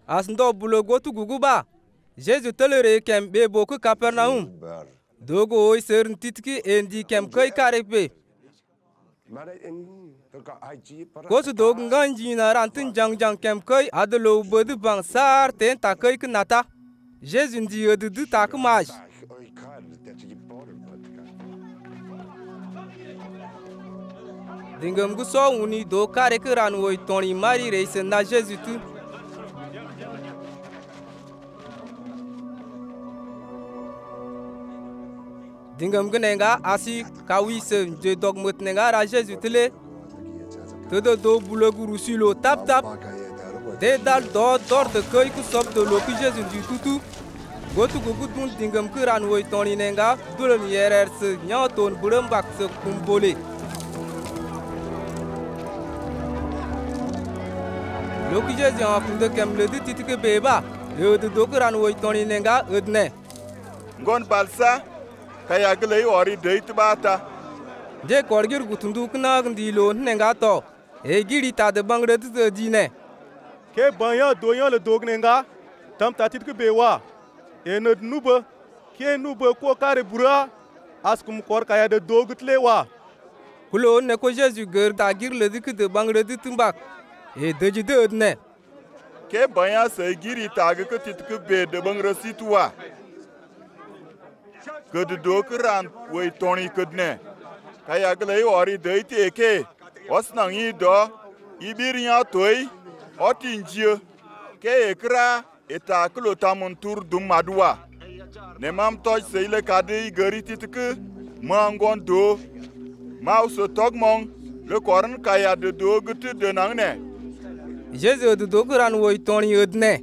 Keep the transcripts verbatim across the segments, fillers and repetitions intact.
Asndo bulo gotu guguba. Jésus telere kem be boku Capernaum. Dogo oy serin titki endi kem kay karepe. Kosu dog nganji na rantin jang jang kem kay adelo bodu bang sar ten takay knata. Jésus ndi odu du tak maj. Dingam gu so uni do kare kran woy toni mari reis na Jésus tu. Dingam gnenga asi kawi se de dogmut nenga ra Jésus tele. Todo do bulogu rusilo tap tap. De dal do dor de kay ku sob de lo ku Jésus du tutu. Gotu gugu dun dingam kran woy toni nenga dulum yerer se nyaton bulam bak se kumbole. Lo ku Jésus en fund kem le dit titike beba. Le de do kran woy toni nenga edne. Ngon balsa kaya gele ori deit bata je korgir gutundu kna ndilo nenga to e giri ta de bangre de dine ke banya doyan le dognenga tam tatit ke bewa e no nuba ke nuba ko kare bura askum kor kaya de dogtlewa kulo ne ko Jésus ger ta gir le dik de bangre de tumbak e deji de ne ke banya se giri ta ge ke tit ke be de bangre situa que de dokran we toni kudne kaya gle ori deiti eke osnang yi do ibirinya toy otinjie ke ekra eta klo tamun tur dum madwa ne mam toj seile kade gari titke mangon do mauso togmong le korn kaya de do gutu de nangne Jésus de dokran we toni odne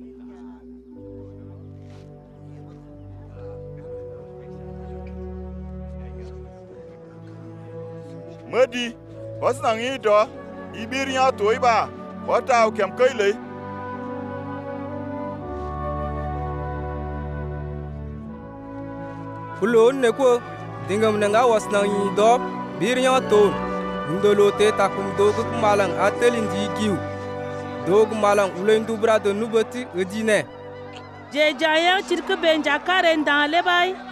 Madi, what's nang yi do? Ibirinya toiba. What out kem kayle? Kulo ne ko dingam nanga was nang yi do birinya to. Ndolo te takum do ku malang atelin di giu. Dog malang ulen du bra de nubati edine. Je jaya cirke benja karen dans le bay.